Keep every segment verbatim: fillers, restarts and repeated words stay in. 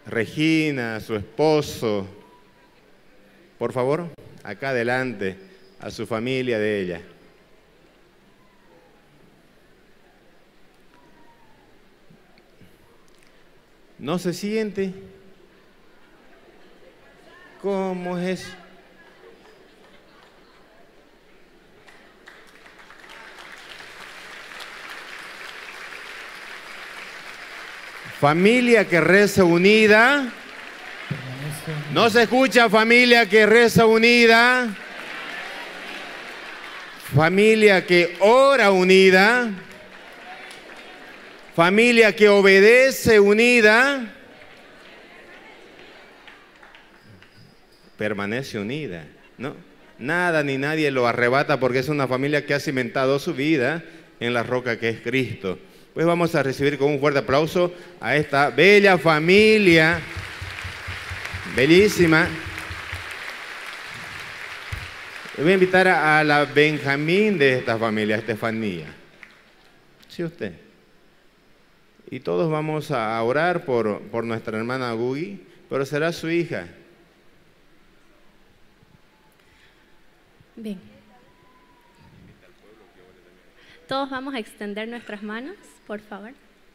Regina, su esposo. Por favor, acá adelante, a su familia de ella. ¿No se siente? ¿Cómo es eso? Familia que reza unida. No se escucha familia que reza unida. Familia que ora unida. Familia que obedece unida. Permanece unida, ¿no? Nada ni nadie lo arrebata porque es una familia que ha cimentado su vida en la roca que es Cristo. Pues vamos a recibir con un fuerte aplauso a esta bella familia, bellísima. Voy a invitar a, a la Benjamín de esta familia, Estefanía. Sí, usted. Y todos vamos a orar por, por nuestra hermana Gugi, pero será su hija. Bien. Todos vamos a extender nuestras manos, por favor.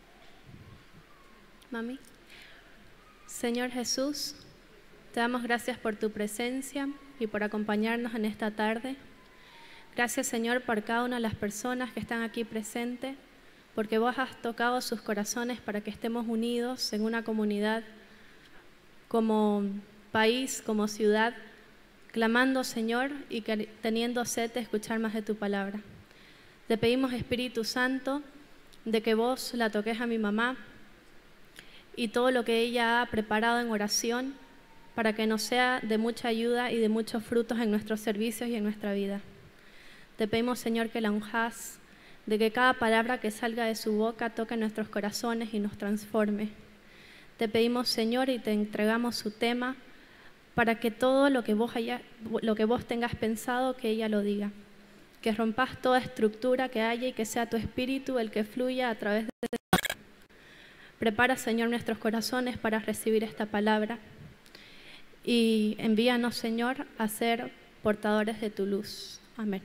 Mami. Señor Jesús, te damos gracias por tu presencia y por acompañarnos en esta tarde. Gracias, Señor, por cada una de las personas que están aquí presentes, porque vos has tocado sus corazones para que estemos unidos en una comunidad, como país, como ciudad, clamando, Señor, y teniendo sed de escuchar más de tu palabra. Te pedimos, Espíritu Santo, de que vos la toques a mi mamá y todo lo que ella ha preparado en oración para que nos sea de mucha ayuda y de muchos frutos en nuestros servicios y en nuestra vida. Te pedimos, Señor, que la unjas, de que cada palabra que salga de su boca toque nuestros corazones y nos transforme. Te pedimos, Señor, y te entregamos su tema para que todo lo que vos, haya, lo que vos tengas pensado, que ella lo diga. Que rompas toda estructura que haya y que sea tu espíritu el que fluya a través de ti. Prepara, Señor, nuestros corazones para recibir esta palabra y envíanos, Señor, a ser portadores de tu luz. Amén.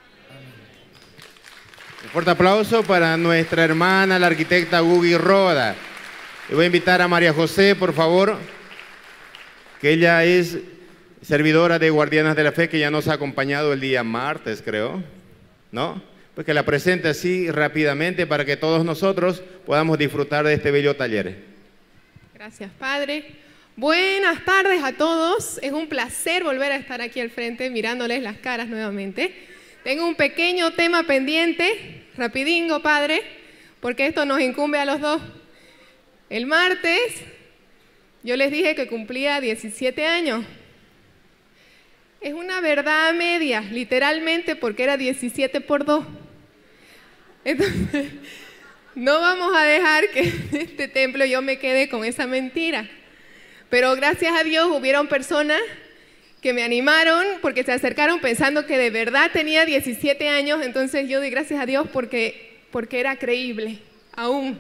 Un fuerte aplauso para nuestra hermana, la arquitecta Gugi Roda. Le voy a invitar a María José, por favor, que ella es servidora de Guardianas de la Fe, que ya nos ha acompañado el día martes, creo, ¿no? Pues que la presente así rápidamente para que todos nosotros podamos disfrutar de este bello taller. Gracias, Padre. Buenas tardes a todos. Es un placer volver a estar aquí al frente mirándoles las caras nuevamente. Tengo un pequeño tema pendiente, rapidingo, Padre, porque esto nos incumbe a los dos. El martes yo les dije que cumplía diecisiete años. Es una verdad a medias, literalmente, porque era diecisiete por dos. Entonces, no vamos a dejar que en este templo yo me quede con esa mentira. Pero gracias a Dios hubieron personas que me animaron porque se acercaron pensando que de verdad tenía diecisiete años. Entonces yo doy gracias a Dios porque, porque era creíble, aún.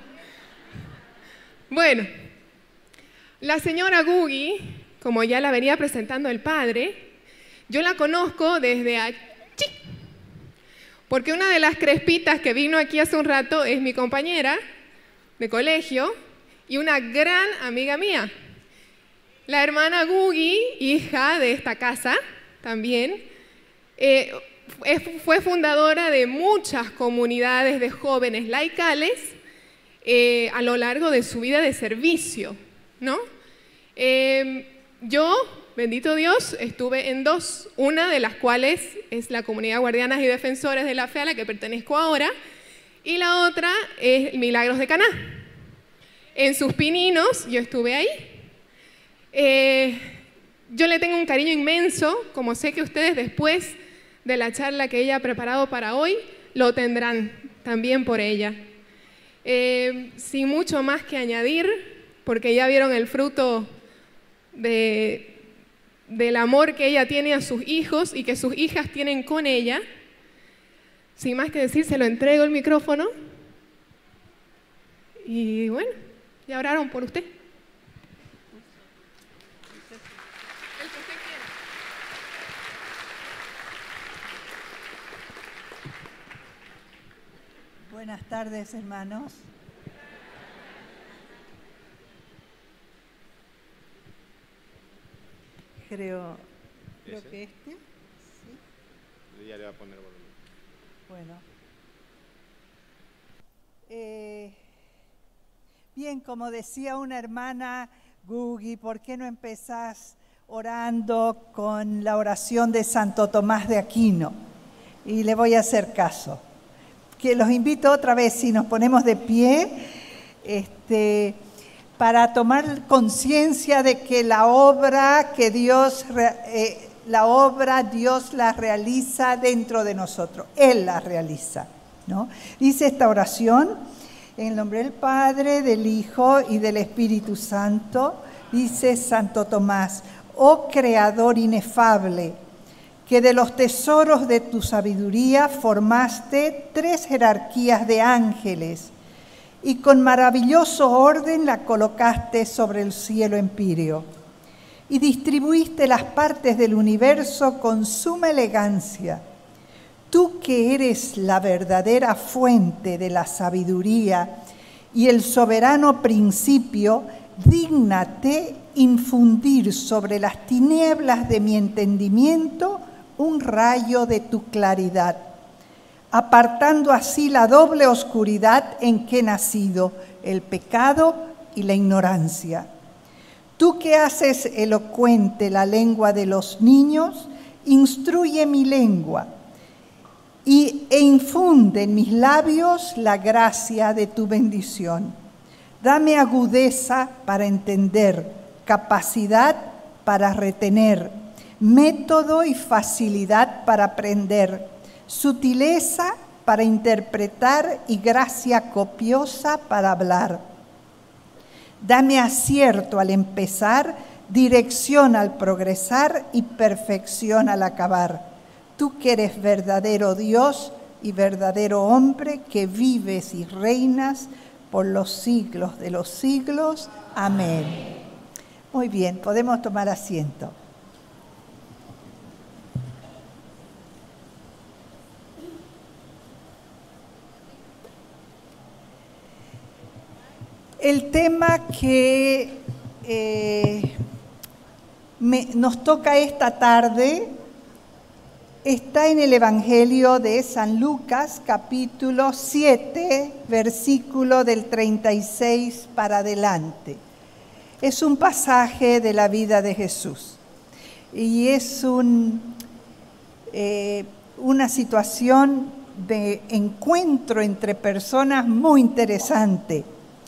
Bueno, la señora Gugi, como ya la venía presentando el padre, yo la conozco desde allí, porque una de las crespitas que vino aquí hace un rato es mi compañera de colegio y una gran amiga mía. La hermana Gugi, hija de esta casa también, eh, fue fundadora de muchas comunidades de jóvenes laicales eh, a lo largo de su vida de servicio, ¿no? Eh, yo, bendito Dios, estuve en dos, una de las cuales es la Comunidad Guardianas y Defensores de la Fe a la que pertenezco ahora, y la otra es Milagros de Caná. En sus pininos yo estuve ahí. Eh, yo le tengo un cariño inmenso, como sé que ustedes después de la charla que ella ha preparado para hoy, lo tendrán también por ella. Eh, sin mucho más que añadir, porque ya vieron el fruto de, del amor que ella tiene a sus hijos y que sus hijas tienen con ella. Sin más que decir, se lo entrego el micrófono. Y bueno, ya oraron por usted. Buenas tardes, hermanos. Creo, creo que este, ¿sí? Ya le va a poner volumen. Bueno. Eh, bien, como decía una hermana, Gugi, ¿por qué no empezás orando con la oración de Santo Tomás de Aquino? Y le voy a hacer caso. Que los invito otra vez, si nos ponemos de pie, este, para tomar conciencia de que la obra que Dios, eh, la obra Dios la realiza dentro de nosotros. Él la realiza, ¿no? Dice esta oración, en el nombre del Padre, del Hijo y del Espíritu Santo, dice Santo Tomás: oh Creador inefable, que de los tesoros de tu sabiduría formaste tres jerarquías de ángeles y con maravilloso orden la colocaste sobre el cielo empíreo y distribuiste las partes del universo con suma elegancia. Tú que eres la verdadera fuente de la sabiduría y el soberano principio, dígnate infundir sobre las tinieblas de mi entendimiento un rayo de tu claridad, apartando así la doble oscuridad en que he nacido, el pecado y la ignorancia. Tú que haces elocuente la lengua de los niños, instruye mi lengua y, e infunde en mis labios la gracia de tu bendición. Dame agudeza para entender, capacidad para retener, método y facilidad para aprender, sutileza para interpretar y gracia copiosa para hablar. Dame acierto al empezar, dirección al progresar y perfección al acabar. Tú que eres verdadero Dios y verdadero hombre, que vives y reinas por los siglos de los siglos. Amén. Muy bien, podemos tomar asiento. El tema que eh, me, nos toca esta tarde está en el Evangelio de San Lucas, capítulo siete, versículo del treinta y seis para adelante. Es un pasaje de la vida de Jesús y es un, eh, una situación de encuentro entre personas muy interesante.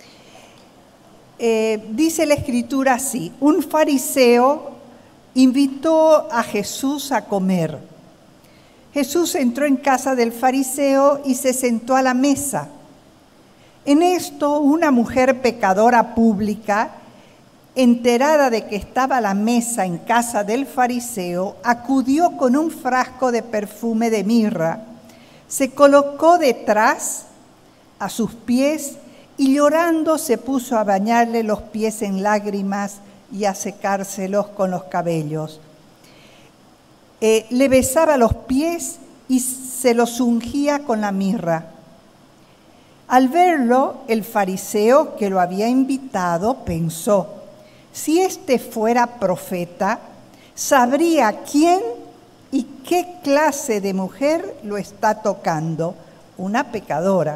Eh, dice la Escritura así: un fariseo invitó a Jesús a comer. Jesús entró en casa del fariseo y se sentó a la mesa. En esto, una mujer pecadora pública, enterada de que estaba la mesa en casa del fariseo, acudió con un frasco de perfume de mirra, se colocó detrás a sus pies y llorando se puso a bañarle los pies en lágrimas y a secárselos con los cabellos. Eh, le besaba los pies y se los ungía con la mirra. Al verlo, el fariseo que lo había invitado pensó: si éste fuera profeta, sabría quién y qué clase de mujer lo está tocando, una pecadora.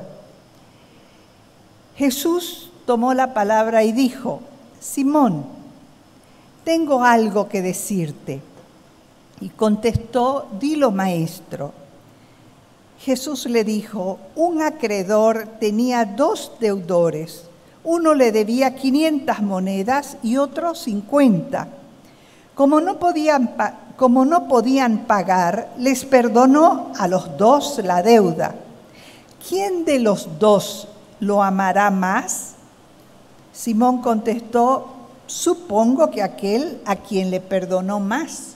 Jesús tomó la palabra y dijo: Simón, tengo algo que decirte. Y contestó: dilo, maestro. Jesús le dijo: un acreedor tenía dos deudores. Uno le debía quinientas monedas y otro cincuenta. Como no podían, como no podían pagar, les perdonó a los dos la deuda. ¿Quién de los dos lo amará más? Simón contestó: supongo que aquel a quien le perdonó más.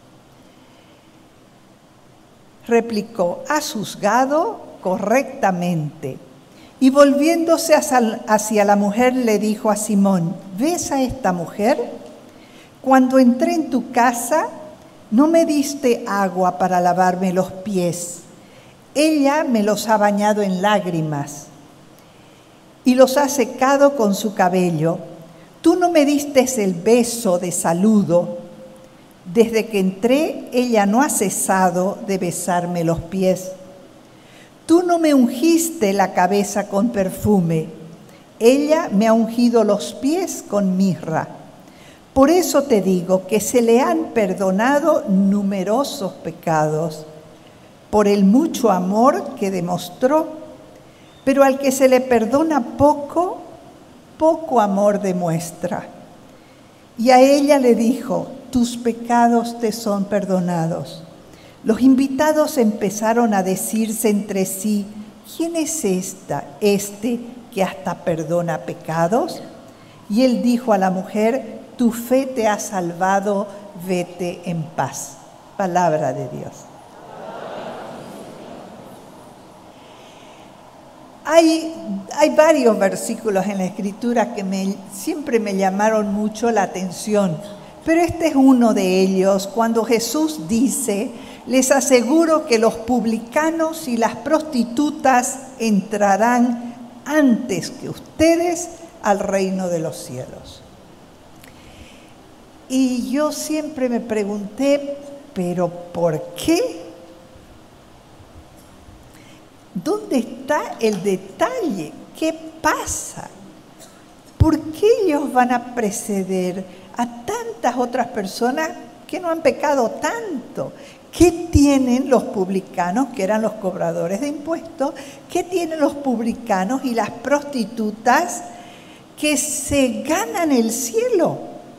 Replicó: has juzgado correctamente. Y volviéndose hacia la mujer le dijo a Simón: ¿ves a esta mujer? Cuando entré en tu casa no me diste agua para lavarme los pies. Ella me los ha bañado en lágrimas y los ha secado con su cabello. Tú no me diste el beso de saludo. Desde que entré, ella no ha cesado de besarme los pies. Tú no me ungiste la cabeza con perfume. Ella me ha ungido los pies con mirra. Por eso te digo que se le han perdonado numerosos pecados por el mucho amor que demostró, pero al que se le perdona poco, poco amor demuestra. Y a ella le dijo: tus pecados te son perdonados. Los invitados empezaron a decirse entre sí: ¿quién es esta, este que hasta perdona pecados? Y él dijo a la mujer: tu fe te ha salvado, vete en paz. Palabra de Dios. Hay, hay varios versículos en la Escritura que me, siempre me llamaron mucho la atención, pero este es uno de ellos, cuando Jesús dice: les aseguro que los publicanos y las prostitutas entrarán antes que ustedes al reino de los cielos. Y yo siempre me pregunté, ¿pero por qué? ¿Dónde está el detalle? ¿Qué pasa? ¿Por qué ellos van a preceder a tantas otras personas que no han pecado tanto? ¿Qué tienen los publicanos, que eran los cobradores de impuestos? ¿Qué tienen los publicanos y las prostitutas que se ganan el cielo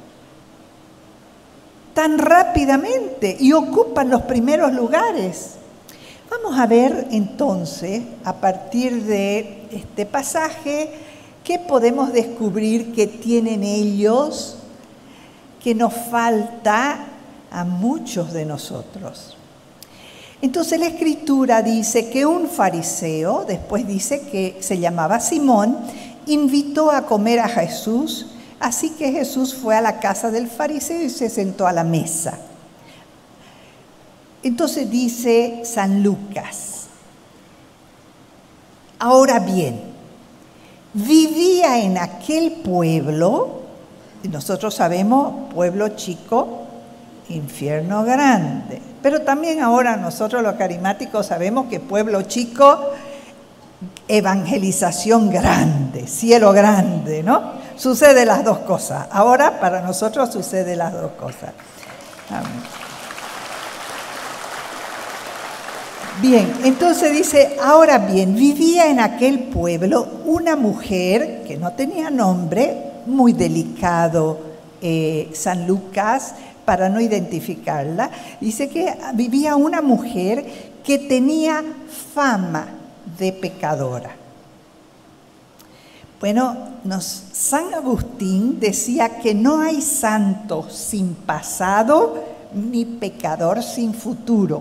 tan rápidamente y ocupan los primeros lugares? Vamos a ver entonces, a partir de este pasaje, qué podemos descubrir que tienen ellos que nos falta a muchos de nosotros. Entonces la Escritura dice que un fariseo, después dice que se llamaba Simón, invitó a comer a Jesús, así que Jesús fue a la casa del fariseo y se sentó a la mesa. Entonces dice San Lucas: ahora bien, vivía en aquel pueblo, y nosotros sabemos pueblo chico, infierno grande, pero también ahora nosotros los carismáticos sabemos que pueblo chico, evangelización grande, cielo grande, ¿no? Sucede las dos cosas. Ahora para nosotros sucede las dos cosas. Amén. Bien, entonces dice: ahora bien, vivía en aquel pueblo una mujer que no tenía nombre, muy delicado eh, San Lucas para no identificarla. Dice que vivía una mujer que tenía fama de pecadora. Bueno, nos, San Agustín decía que no hay santo sin pasado ni pecador sin futuro.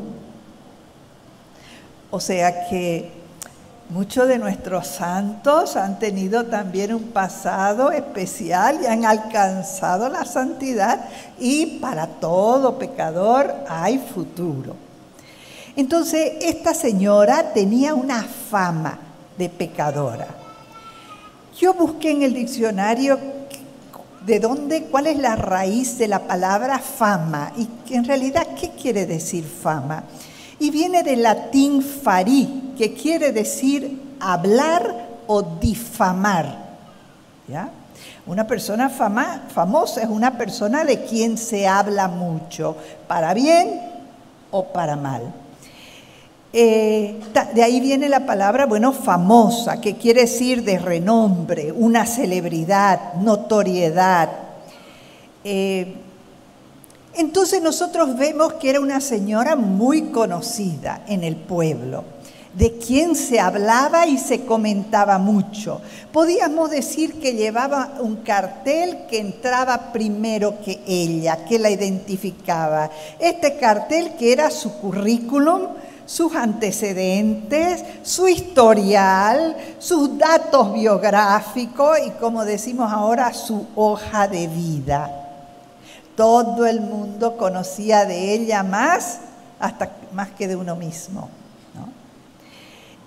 O sea que muchos de nuestros santos han tenido también un pasado especial y han alcanzado la santidad, y para todo pecador hay futuro. Entonces, esta señora tenía una fama de pecadora. Yo busqué en el diccionario de dónde, cuál es la raíz de la palabra fama y que en realidad, ¿qué quiere decir fama? Y viene del latín fari, que quiere decir hablar o difamar. ¿Ya? Una persona fama, famosa es una persona de quien se habla mucho, para bien o para mal. Eh, de ahí viene la palabra, bueno, famosa, que quiere decir de renombre, una celebridad, notoriedad. Eh, Entonces nosotros vemos que era una señora muy conocida en el pueblo, de quien se hablaba y se comentaba mucho. Podíamos decir que llevaba un cartel que entraba primero que ella, que la identificaba. Este cartel que era su currículum, sus antecedentes, su historial, sus datos biográficos y, como decimos ahora, su hoja de vida. Todo el mundo conocía de ella más, hasta más que de uno mismo, ¿no?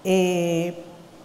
Eh,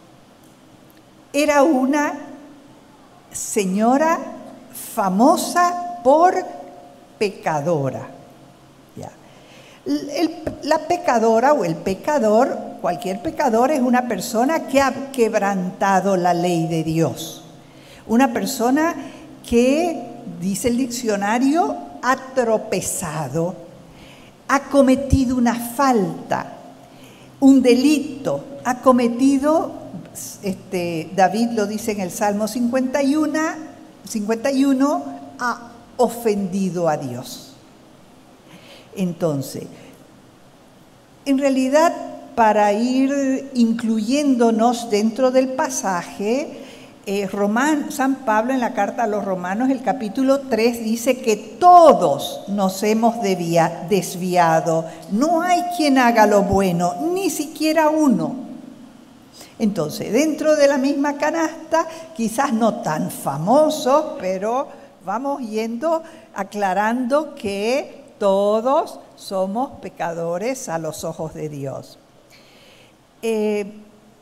era una señora famosa por pecadora. ¿Ya? El, la pecadora o el pecador, cualquier pecador es una persona que ha quebrantado la ley de Dios. Una persona que, dice el diccionario, ha tropezado, ha cometido una falta, un delito, ha cometido, este, David lo dice en el Salmo cincuenta y uno, cincuenta y uno, ha ofendido a Dios. Entonces, en realidad, para ir incluyéndonos dentro del pasaje, eh, Román, San Pablo en la carta a los Romanos, el capítulo tres, dice que todos nos hemos desvia, desviado. No hay quien haga lo bueno, ni siquiera uno. Entonces, dentro de la misma canasta, quizás no tan famosos, pero vamos yendo aclarando que todos somos pecadores a los ojos de Dios. Eh,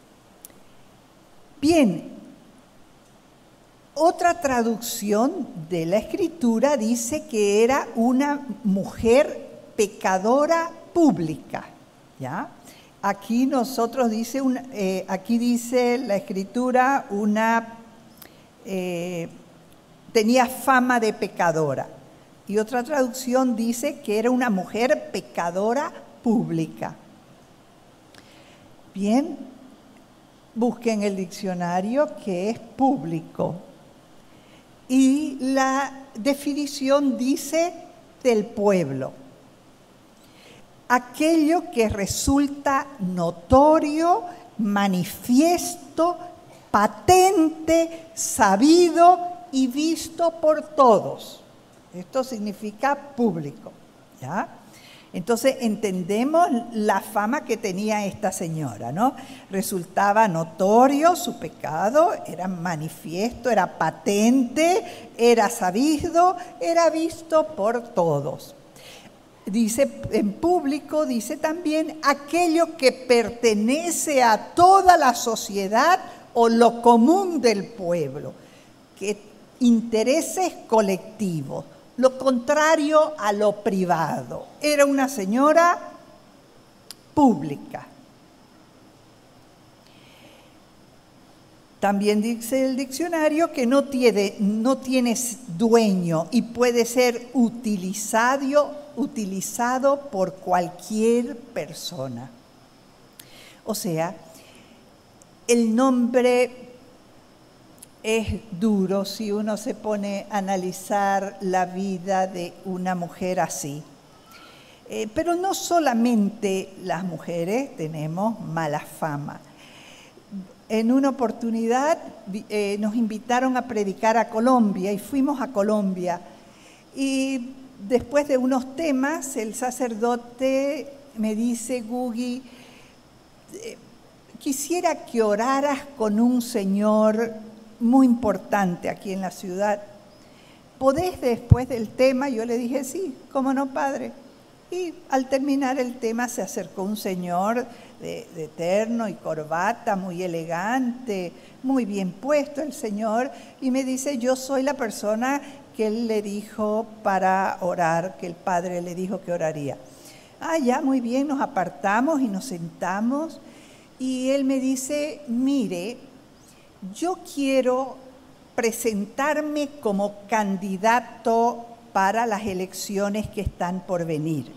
bien, otra traducción de la Escritura dice que era una mujer pecadora pública, ¿ya? Aquí nosotros dice, una, eh, aquí dice la Escritura, una, eh, tenía fama de pecadora. Y otra traducción dice que era una mujer pecadora pública. Bien, busquen el diccionario que es público. Y la definición dice del pueblo. Aquello que resulta notorio, manifiesto, patente, sabido y visto por todos. Esto significa público, ¿ya? Entonces entendemos la fama que tenía esta señora, ¿no? Resultaba notorio su pecado, era manifiesto, era patente, era sabido, era visto por todos. Dice en público, dice también aquello que pertenece a toda la sociedad o lo común del pueblo, que intereses colectivos. Lo contrario a lo privado. Era una señora pública. También dice el diccionario que no tiene, no tiene dueño y puede ser utilizado, utilizado por cualquier persona. O sea, el nombre es duro si uno se pone a analizar la vida de una mujer así. Eh, pero no solamente las mujeres tenemos mala fama. En una oportunidad eh, nos invitaron a predicar a Colombia y fuimos a Colombia. Y después de unos temas, el sacerdote me dice, Gugi, eh, quisiera que oraras con un señor muy importante aquí en la ciudad. ¿Podés después del tema? Yo le dije, sí, ¿cómo no, padre? Y al terminar el tema se acercó un señor de, de terno y corbata, muy elegante, muy bien puesto el señor, y me dice, yo soy la persona que él le dijo para orar, que el padre le dijo que oraría. Ah, ya, muy bien, nos apartamos y nos sentamos, y él me dice, mire, yo quiero presentarme como candidato para las elecciones que están por venir.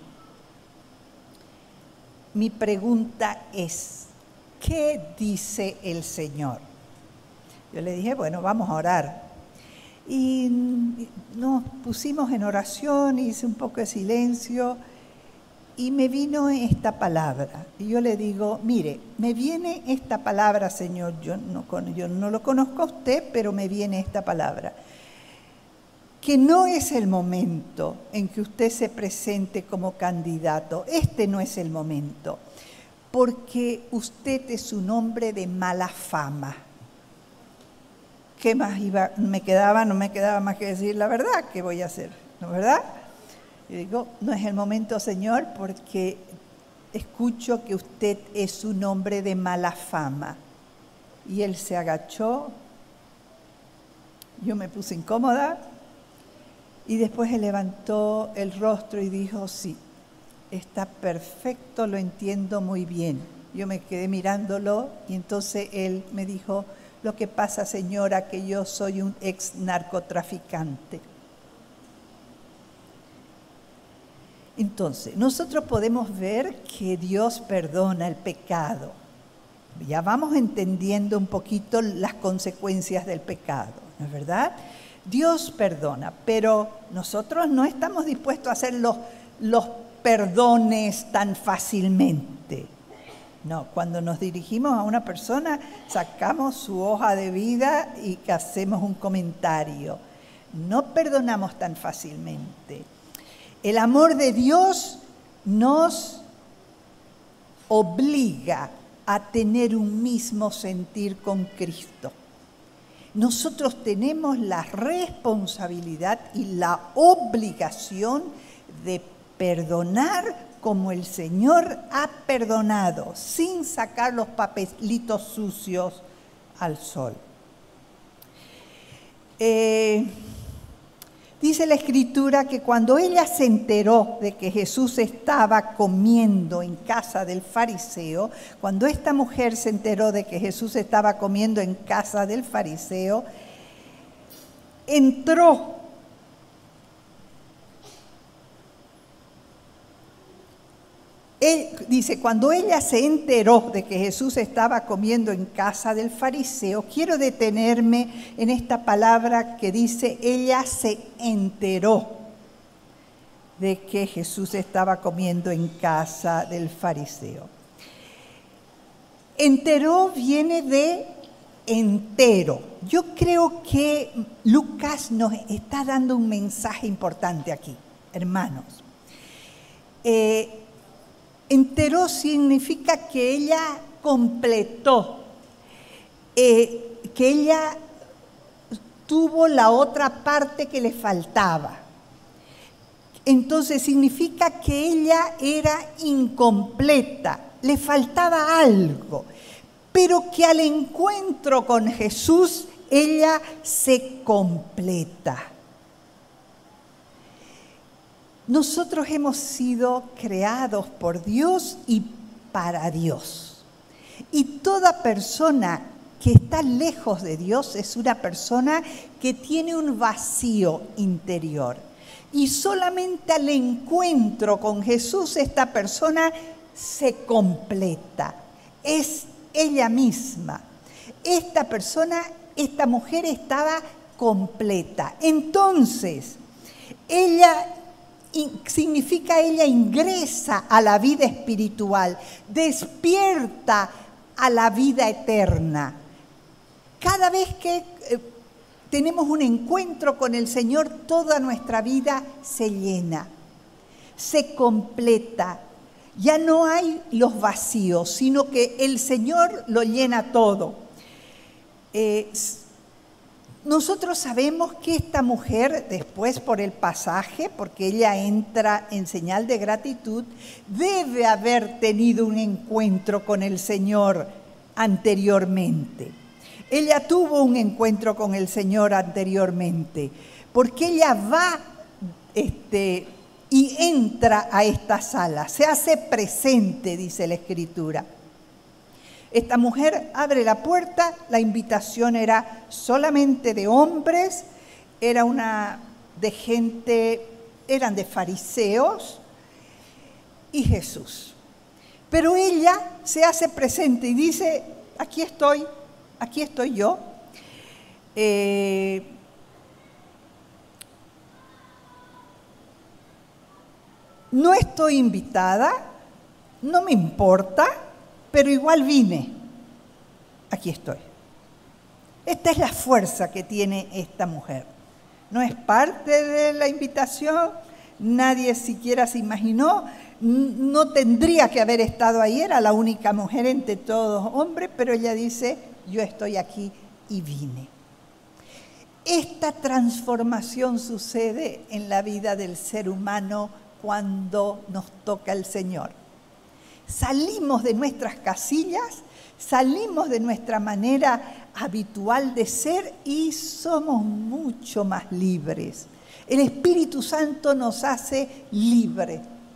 Mi pregunta es, ¿qué dice el Señor? Yo le dije, bueno, vamos a orar. Y nos pusimos en oración, hice un poco de silencio y me vino esta palabra. Y yo le digo, mire, me viene esta palabra, Señor, yo no, yo no lo conozco a usted, pero me viene esta palabra. Que no es el momento en que usted se presente como candidato. Este no es el momento, porque usted es un hombre de mala fama. ¿Qué más iba? Me quedaba, no me quedaba más que decir la verdad. ¿Qué voy a hacer? ¿No, verdad? Y digo, no es el momento, Señor, porque escucho que usted es un hombre de mala fama. Y él se agachó, yo me puse incómoda, y después él levantó el rostro y dijo, sí, está perfecto, lo entiendo muy bien. Yo me quedé mirándolo y entonces él me dijo, lo que pasa, señora, que yo soy un ex narcotraficante. Entonces, nosotros podemos ver que Dios perdona el pecado. Ya vamos entendiendo un poquito las consecuencias del pecado, ¿no es verdad? Dios perdona, pero nosotros no estamos dispuestos a hacer los, los perdones tan fácilmente. No, cuando nos dirigimos a una persona, sacamos su hoja de vida y hacemos un comentario. No perdonamos tan fácilmente. El amor de Dios nos obliga a tener un mismo sentir con Cristo. Nosotros tenemos la responsabilidad y la obligación de perdonar como el Señor ha perdonado, sin sacar los papelitos sucios al sol. Eh, dice la Escritura que cuando ella se enteró de que Jesús estaba comiendo en casa del fariseo, cuando esta mujer se enteró de que Jesús estaba comiendo en casa del fariseo, entró Él, dice, cuando ella se enteró de que Jesús estaba comiendo en casa del fariseo, quiero detenerme en esta palabra que dice, ella se enteró de que Jesús estaba comiendo en casa del fariseo. Enteró viene de entero. Yo creo que Lucas nos está dando un mensaje importante aquí, hermanos. Eh, Enteró significa que ella completó, eh, que ella tuvo la otra parte que le faltaba. Entonces significa que ella era incompleta, le faltaba algo, pero que al encuentro con Jesús ella se completa. Nosotros hemos sido creados por Dios y para Dios. Y toda persona que está lejos de Dios es una persona que tiene un vacío interior. Y solamente al encuentro con Jesús esta persona se completa. Es ella misma. Esta persona, esta mujer estaba completa. Entonces, ella... significa ella ingresa a la vida espiritual, despierta a la vida eterna. Cada vez que eh, tenemos un encuentro con el Señor, toda nuestra vida se llena, se completa. Ya no hay los vacíos, sino que el Señor lo llena todo. Eh, Nosotros sabemos que esta mujer, después por el pasaje, porque ella entra en señal de gratitud, debe haber tenido un encuentro con el Señor anteriormente. Ella tuvo un encuentro con el Señor anteriormente, porque ella va este, y entra a esta sala, se hace presente, dice la Escritura. Esta mujer abre la puerta, la invitación era solamente de hombres, era una de gente, eran de fariseos y Jesús. Pero ella se hace presente y dice, aquí estoy, aquí estoy yo. Eh, no estoy invitada, no me importa, pero igual vine, aquí estoy. Esta es la fuerza que tiene esta mujer. No es parte de la invitación, nadie siquiera se imaginó, no tendría que haber estado ahí, era la única mujer entre todos hombres, pero ella dice, yo estoy aquí y vine. Esta transformación sucede en la vida del ser humano cuando nos toca el Señor. salimos de nuestras casillas, salimos de nuestra manera habitual de ser y somos mucho más libres. El Espíritu Santo nos hace libres.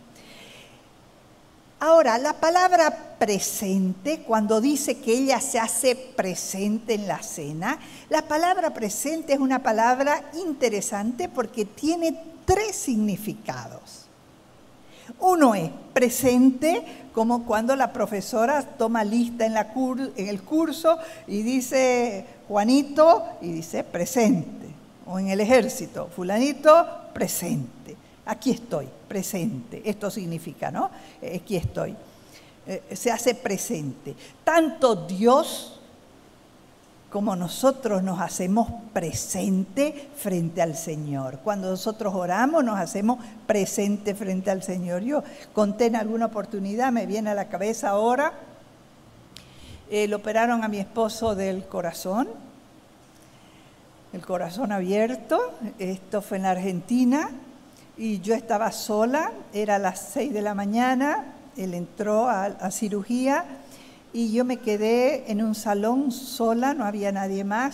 Ahora, la palabra presente, cuando dice que ella se hace presente en la cena, la palabra presente es una palabra interesante porque tiene tres significados. Uno es presente, como cuando la profesora toma lista en, la cur- en el curso y dice Juanito y dice presente. O en el ejército, fulanito, presente. Aquí estoy, presente. Esto significa, ¿no? Aquí estoy. Eh, se hace presente. Tanto Dios como nosotros nos hacemos presente frente al Señor. Cuando nosotros oramos, nos hacemos presente frente al Señor. Yo conté en alguna oportunidad, me viene a la cabeza ahora, eh, le operaron a mi esposo del corazón, el corazón abierto. Esto fue en la Argentina. Y yo estaba sola, era las seis de la mañana, él entró a, a cirugía y yo me quedé en un salón sola, no había nadie más.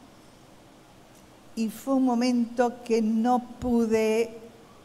Y fue un momento que no pude,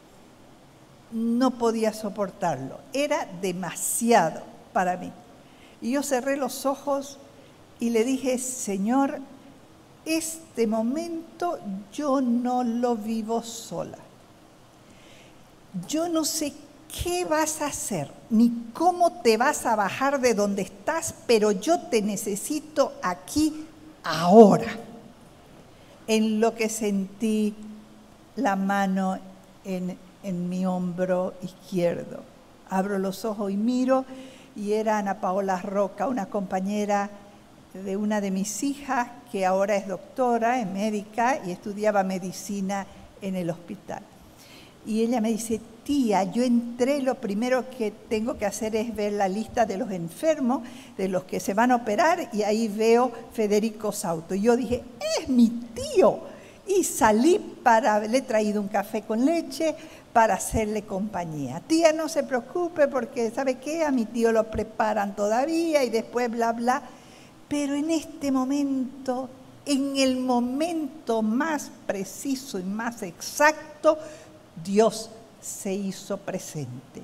no podía soportarlo. Era demasiado para mí. Y yo cerré los ojos y le dije, Señor, este momento yo no lo vivo sola. Yo no sé qué vas a hacer, ni cómo te vas a bajar de donde estás, pero yo te necesito aquí, ahora. En lo que sentí la mano en, en mi hombro izquierdo. Abro los ojos y miro, y era Ana Paola Roca, una compañera de una de mis hijas, que ahora es doctora, es médica, y estudiaba medicina en el hospital. Y ella me dice, tía, yo entré, lo primero que tengo que hacer es ver la lista de los enfermos, de los que se van a operar, y ahí veo Federico Sauto. Y yo dije, es mi tío. Y salí para, le he traído un café con leche para hacerle compañía. Tía, no se preocupe porque, ¿sabe qué? A mi tío lo preparan todavía y después bla, bla. Pero en este momento, en el momento más preciso y más exacto, Dios se hizo presente.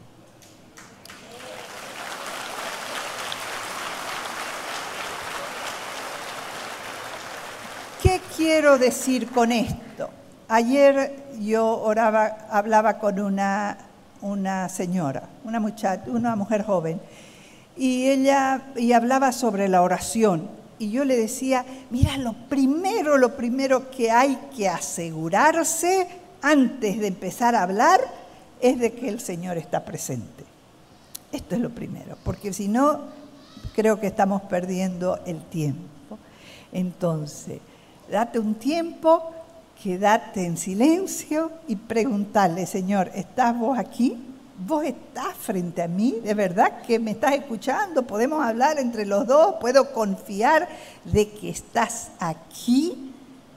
¿Qué quiero decir con esto? Ayer yo oraba, hablaba con una, una señora, una muchacha, una mujer joven, y ella y hablaba sobre la oración. Y yo le decía, mira, lo primero, lo primero que hay que asegurarse antes de empezar a hablar es de que el Señor está presente. Esto es lo primero, porque si no, creo que estamos perdiendo el tiempo. Entonces, date un tiempo, quédate en silencio y preguntarle, Señor, ¿estás vos aquí? ¿Vos estás frente a mí? ¿De verdad que me estás escuchando? ¿Podemos hablar entre los dos? ¿Puedo confiar de que estás aquí?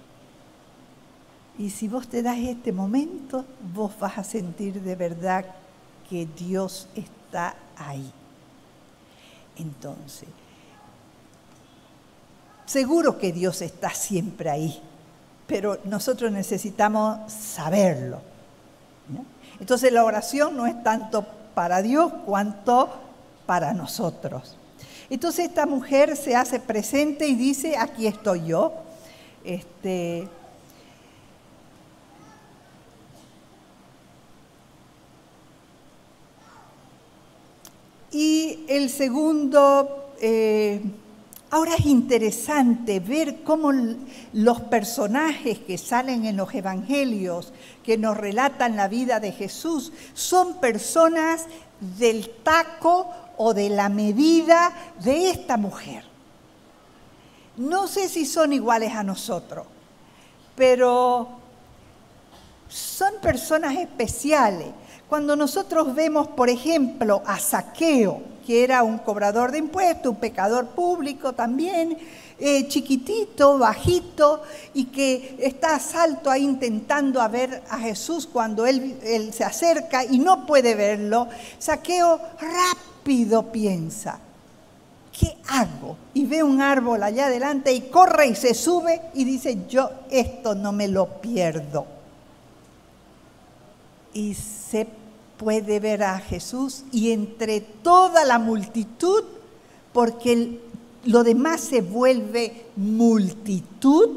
Y si vos te das este momento, vos vas a sentir de verdad que Dios está ahí. Entonces, seguro que Dios está siempre ahí, pero nosotros necesitamos saberlo, ¿no? Entonces la oración no es tanto para Dios cuanto para nosotros. Entonces esta mujer se hace presente y dice, aquí estoy yo. Este, y el segundo... Eh, Ahora es interesante ver cómo los personajes que salen en los evangelios, que nos relatan la vida de Jesús, son personas del taco o de la medida de esta mujer. No sé si son iguales a nosotros, pero son personas especiales. Cuando nosotros vemos, por ejemplo, a Zaqueo, que era un cobrador de impuestos, un pecador público también, eh, chiquitito, bajito, y que está a salto ahí intentando a ver a Jesús cuando él, él se acerca y no puede verlo. Zaqueo rápido piensa, ¿qué hago? Y ve un árbol allá adelante y corre y se sube y dice, yo esto no me lo pierdo. Y se puede ver a Jesús y entre toda la multitud, porque el, lo demás se vuelve multitud,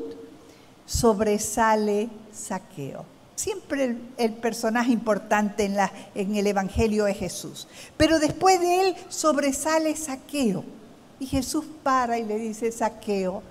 sobresale Zaqueo. Siempre el, el personaje importante en, la, en el Evangelio es Jesús. Pero después de él sobresale Zaqueo. Y Jesús para y le dice, Zaqueo,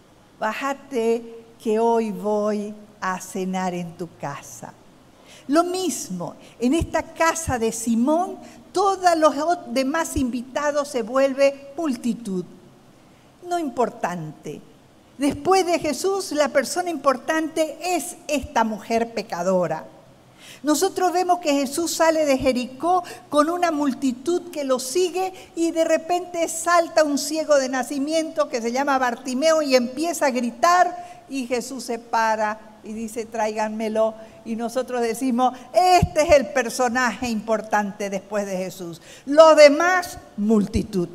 bájate que hoy voy a cenar en tu casa. Lo mismo, en esta casa de Simón, todos los demás invitados se vuelve multitud. No importante. Después de Jesús, la persona importante es esta mujer pecadora. Nosotros vemos que Jesús sale de Jericó con una multitud que lo sigue y de repente salta un ciego de nacimiento que se llama Bartimeo y empieza a gritar y Jesús se para y dice, tráiganmelo. Y nosotros decimos, este es el personaje importante después de Jesús. Lo demás, multitud.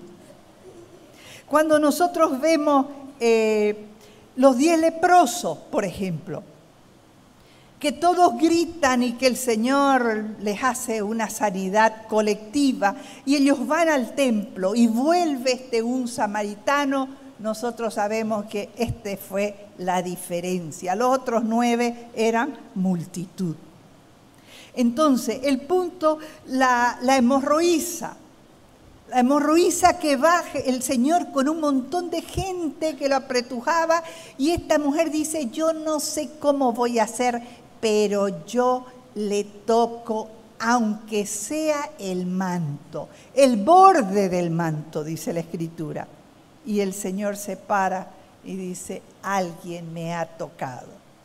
Cuando nosotros vemos eh, los diez leprosos, por ejemplo, que todos gritan y que el Señor les hace una sanidad colectiva y ellos van al templo y vuelve este un samaritano, nosotros sabemos que este fue la diferencia. Los otros nueve eran multitud. Entonces, el punto, la, la hemorroísa. La hemorroísa que va el Señor con un montón de gente que lo apretujaba y esta mujer dice, yo no sé cómo voy a hacer, pero yo le toco, aunque sea el manto, el borde del manto, dice la Escritura. Y el Señor se para y dice, alguien me ha tocado.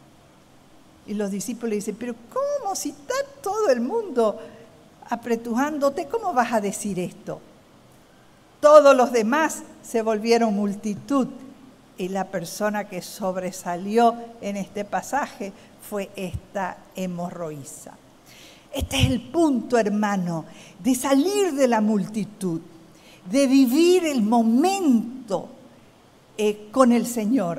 Y los discípulos dicen, pero ¿cómo? Si está todo el mundo apretujándote, ¿cómo vas a decir esto? Todos los demás se volvieron multitud y la persona que sobresalió en este pasaje fue esta hemorroísa. Este es el punto, hermano, de salir de la multitud, de vivir el momento eh, con el Señor.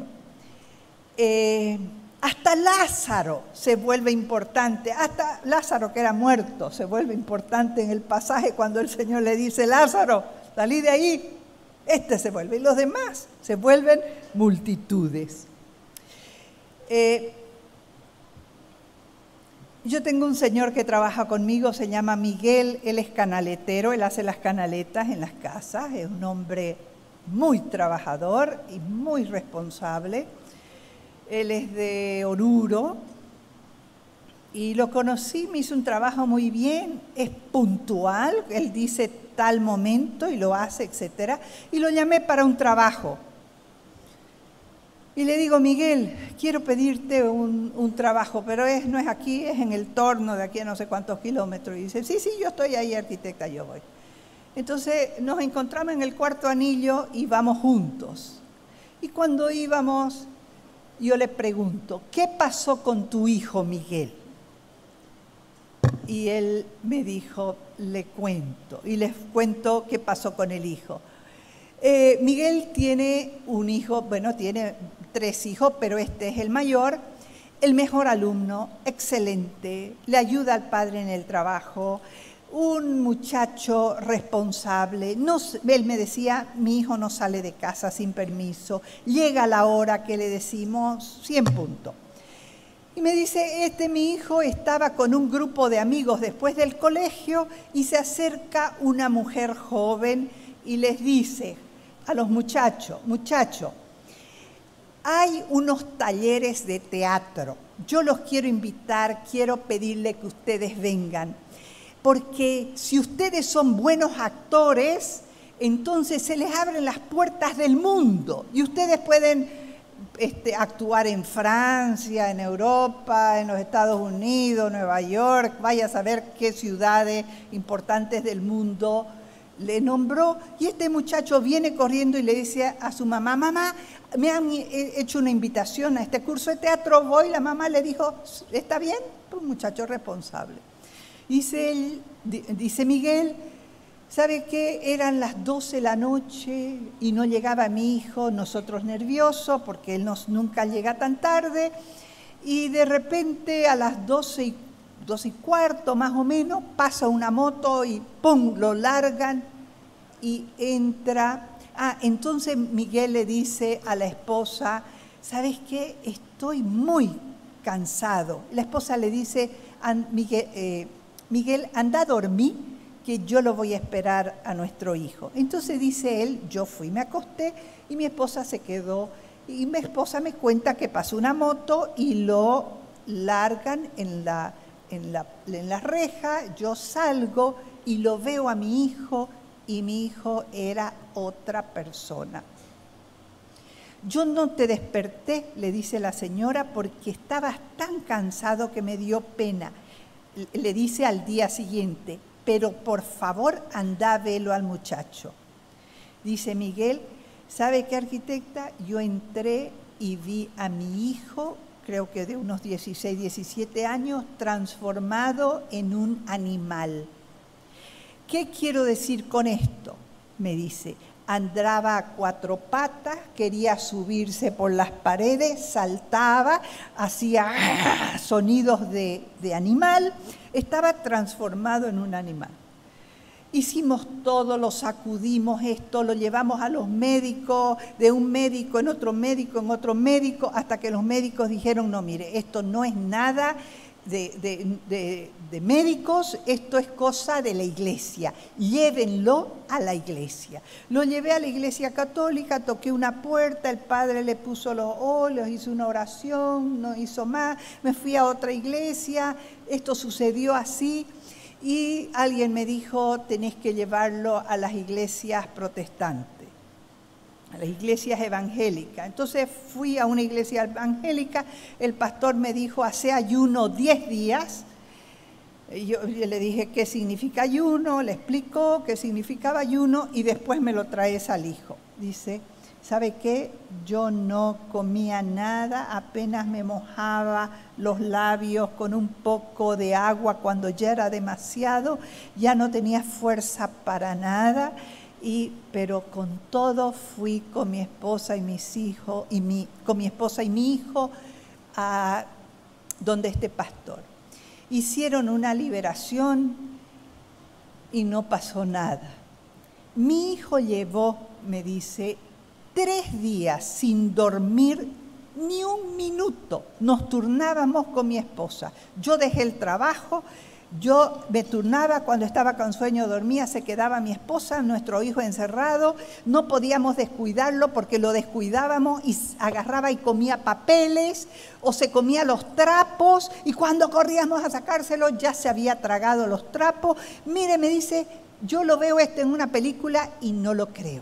Eh, hasta Lázaro se vuelve importante, hasta Lázaro que era muerto se vuelve importante en el pasaje cuando el Señor le dice, Lázaro, salí de ahí, este se vuelve, y los demás se vuelven multitudes. Eh, Yo tengo un señor que trabaja conmigo, se llama Miguel, él es canaletero, él hace las canaletas en las casas, es un hombre muy trabajador y muy responsable. Él es de Oruro y lo conocí, me hizo un trabajo muy bien, es puntual, él dice tal momento y lo hace, etcétera, y lo llamé para un trabajo. Y le digo, Miguel, quiero pedirte un, un trabajo, pero es, no es aquí, es en el torno de aquí a no sé cuántos kilómetros. Y dice, sí, sí, yo estoy ahí, arquitecta, yo voy. Entonces nos encontramos en el cuarto anillo y vamos juntos. Y cuando íbamos, yo le pregunto, ¿qué pasó con tu hijo Miguel? Y él me dijo, le cuento. Y les cuento qué pasó con el hijo. Eh, Miguel tiene un hijo, bueno, tiene tres hijos, pero este es el mayor, el mejor alumno, excelente, le ayuda al padre en el trabajo, un muchacho responsable. No, él me decía, mi hijo no sale de casa sin permiso, llega a la hora que le decimos, cien puntos. Y me dice, este mi hijo estaba con un grupo de amigos después del colegio y se acerca una mujer joven y les dice a los muchachos, muchachos, hay unos talleres de teatro, yo los quiero invitar, quiero pedirle que ustedes vengan, porque si ustedes son buenos actores, entonces se les abren las puertas del mundo y ustedes pueden este, actuar en Francia, en Europa, en los Estados Unidos, Nueva York, vaya a saber qué ciudades importantes del mundo le nombró, y este muchacho viene corriendo y le dice a su mamá, mamá, me han hecho una invitación a este curso de teatro, voy. La mamá le dijo, ¿está bien? Un muchacho responsable. Dice, él, dice Miguel, ¿sabe qué? Eran las doce de la noche y no llegaba mi hijo, nosotros nerviosos porque él nos, nunca llega tan tarde, y de repente a las doce y dos y cuarto más o menos, pasa una moto y ¡pum!, lo largan y entra. Ah, entonces Miguel le dice a la esposa, ¿sabes qué? Estoy muy cansado. La esposa le dice, Miguel, eh, Miguel, anda a dormir, que yo lo voy a esperar a nuestro hijo. Entonces dice él, yo fui, me acosté y mi esposa se quedó. Y mi esposa me cuenta que pasó una moto y lo largan en la... En la, en la reja, yo salgo y lo veo a mi hijo y mi hijo era otra persona. Yo no te desperté, le dice la señora, porque estabas tan cansado que me dio pena. Le dice al día siguiente, pero por favor anda, velo al muchacho. Dice Miguel, ¿sabe qué, arquitecta? Yo entré y vi a mi hijo, creo que de unos dieciséis, diecisiete años, transformado en un animal. ¿Qué quiero decir con esto? Me dice, andaba a cuatro patas, quería subirse por las paredes, saltaba, hacía sonidos de, de animal, estaba transformado en un animal. Hicimos todo, lo sacudimos esto, lo llevamos a los médicos, de un médico en otro médico, en otro médico, hasta que los médicos dijeron, no, mire, esto no es nada de, de, de, de médicos, esto es cosa de la iglesia, llévenlo a la iglesia. Lo llevé a la iglesia católica, toqué una puerta, el padre le puso los óleos, hizo una oración, no hizo más, me fui a otra iglesia, esto sucedió así. Y alguien me dijo, tenés que llevarlo a las iglesias protestantes, a las iglesias evangélicas. Entonces fui a una iglesia evangélica, el pastor me dijo, hace ayuno diez días. Yo le dije, ¿qué significa ayuno? Le explicó qué significaba ayuno y después me lo traes al hijo. Dice, ¿sabe qué? Yo no comía nada, apenas me mojaba los labios con un poco de agua cuando ya era demasiado, ya no tenía fuerza para nada, y, pero con todo fui con mi esposa y mis hijos, y mi, con mi esposa y mi hijo a donde este pastor. Hicieron una liberación y no pasó nada. Mi hijo llevó, me dice, tres días sin dormir ni un minuto. Nos turnábamos con mi esposa. Yo dejé el trabajo, yo me turnaba, cuando estaba con sueño dormía, se quedaba mi esposa, nuestro hijo encerrado. No podíamos descuidarlo porque lo descuidábamos y agarraba y comía papeles o se comía los trapos, y cuando corríamos a sacárselo ya se había tragado los trapos. Mire, me dice, yo lo veo esto en una película y no lo creo.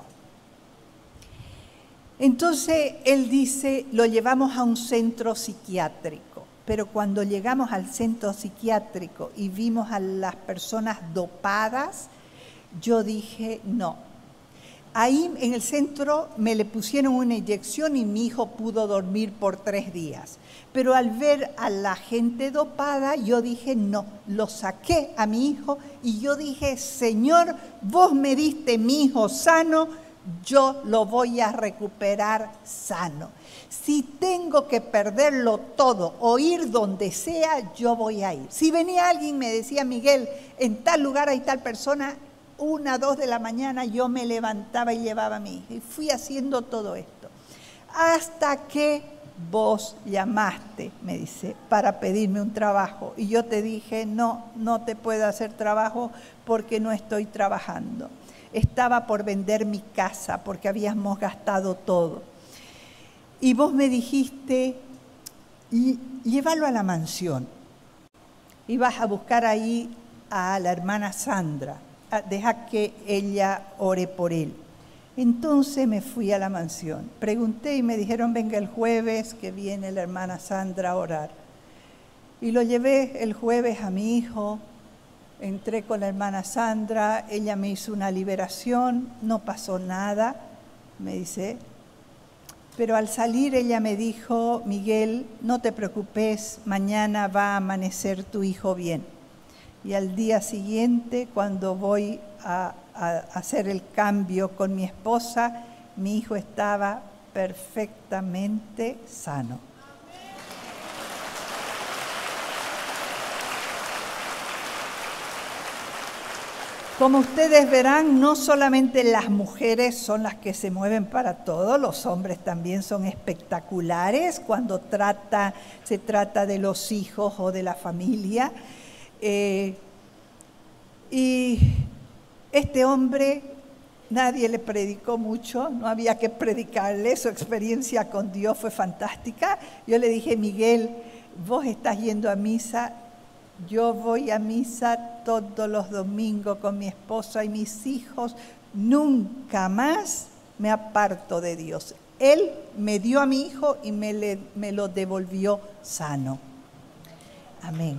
Entonces él dice, lo llevamos a un centro psiquiátrico, pero cuando llegamos al centro psiquiátrico y vimos a las personas dopadas, yo dije, no. Ahí en el centro me le pusieron una inyección y mi hijo pudo dormir por tres días. Pero al ver a la gente dopada, yo dije, no, lo saqué a mi hijo y yo dije, Señor, vos me diste mi hijo sano, yo lo voy a recuperar sano. Si tengo que perderlo todo o ir donde sea, yo voy a ir. Si venía alguien y me decía, Miguel, en tal lugar hay tal persona, una, dos de la mañana yo me levantaba y llevaba a mi hija. Y fui haciendo todo esto. Hasta que vos llamaste, me dice, para pedirme un trabajo. Y yo te dije, no, no te puedo hacer trabajo porque no estoy trabajando. Estaba por vender mi casa porque habíamos gastado todo. Y vos me dijiste, llévalo a la mansión. Y vas a buscar ahí a la hermana Sandra. Deja que ella ore por él. Entonces me fui a la mansión. Pregunté y me dijeron, venga el jueves que viene la hermana Sandra a orar. Y lo llevé el jueves a mi hijo. entré con la hermana Sandra, ella me hizo una liberación, no pasó nada, me dice. Pero al salir ella me dijo, Miguel, no te preocupes, mañana va a amanecer tu hijo bien. Y al día siguiente, cuando voy a, a hacer el cambio con mi esposa, mi hijo estaba perfectamente sano. Como ustedes verán, no solamente las mujeres son las que se mueven para todo, los hombres también son espectaculares cuando trata, se trata de los hijos o de la familia. Eh, y este hombre, nadie le predicó mucho, no había que predicarle, su experiencia con Dios fue fantástica. Yo le dije, Miguel, vos estás yendo a misa. Yo voy a misa todos los domingos con mi esposa y mis hijos. Nunca más me aparto de Dios. Él me dio a mi hijo y me, le, me lo devolvió sano. Amén.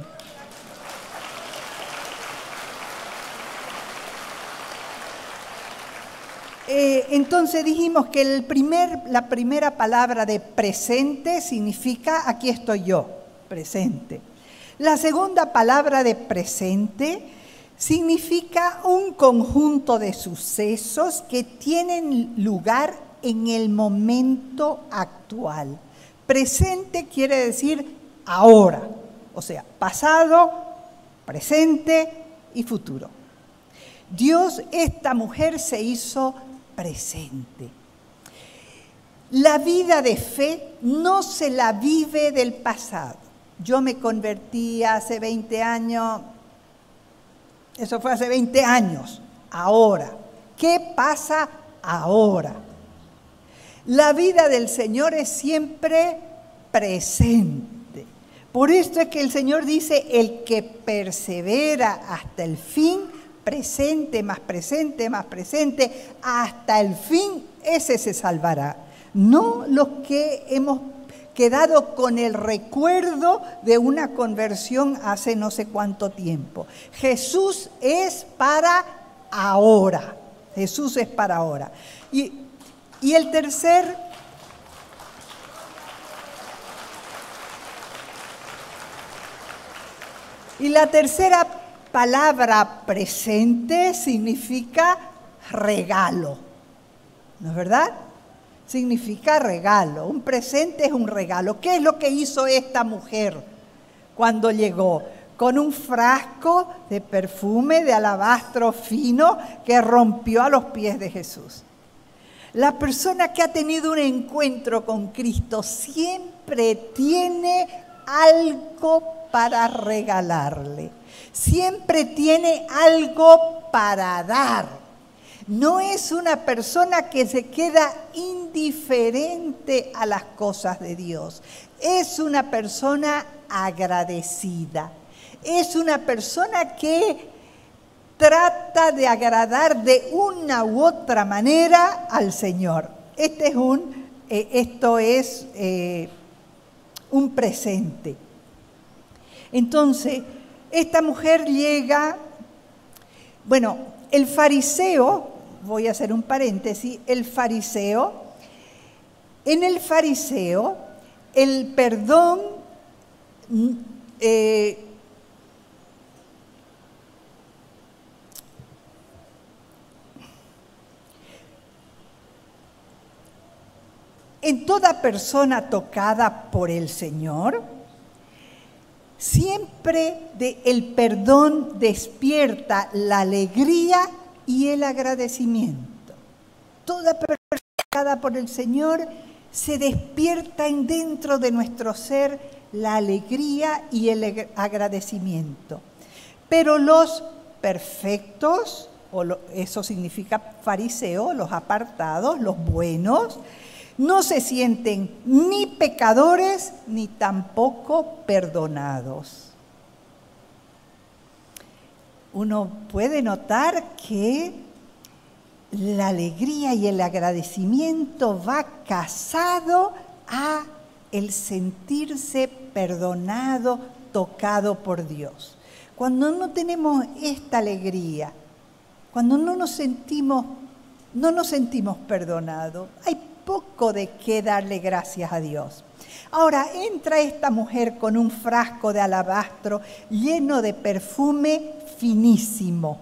Eh, entonces dijimos que el primer, la primera palabra de presente significa aquí estoy yo, presente. La segunda palabra de presente significa un conjunto de sucesos que tienen lugar en el momento actual. Presente quiere decir ahora, o sea, pasado, presente y futuro. Dios, esta mujer se hizo presente. La vida de fe no se la vive del pasado. Yo me convertí hace veinte años, eso fue hace veinte años, ahora. ¿Qué pasa ahora? La vida del Señor es siempre presente. Por esto es que el Señor dice, el que persevera hasta el fin, presente, más presente, más presente, hasta el fin, ese se salvará. No los que hemos quedado con el recuerdo de una conversión hace no sé cuánto tiempo. Jesús es para ahora. Jesús es para ahora. Y, y el tercer, y la tercera palabra presente significa regalo. ¿No es verdad? Significa regalo. Un presente es un regalo. ¿Qué es lo que hizo esta mujer cuando llegó? Con un frasco de perfume de alabastro fino que rompió a los pies de Jesús. La persona que ha tenido un encuentro con Cristo siempre tiene algo para regalarle. Siempre tiene algo para dar. No es una persona que se queda indiferente a las cosas de Dios. Es una persona agradecida. Es una persona que trata de agradar de una u otra manera al Señor. Este es un, eh, esto es eh, un presente. Entonces, esta mujer llega, bueno, el fariseo, voy a hacer un paréntesis, el fariseo, en el fariseo, el perdón eh, en toda persona tocada por el Señor, siempre de el perdón despierta la alegría y el agradecimiento. Toda persona tocada por el Señor se despierta en dentro de nuestro ser la alegría y el agradecimiento. Pero los perfectos, o lo, eso significa fariseo, los apartados, los buenos, no se sienten ni pecadores ni tampoco perdonados. Uno puede notar que la alegría y el agradecimiento va casado a el sentirse perdonado, tocado por Dios. cuando no tenemos esta alegría, cuando no nos sentimos, no nos sentimos perdonados, hay poco de qué darle gracias a Dios. Ahora entra esta mujer con un frasco de alabastro lleno de perfume finísimo.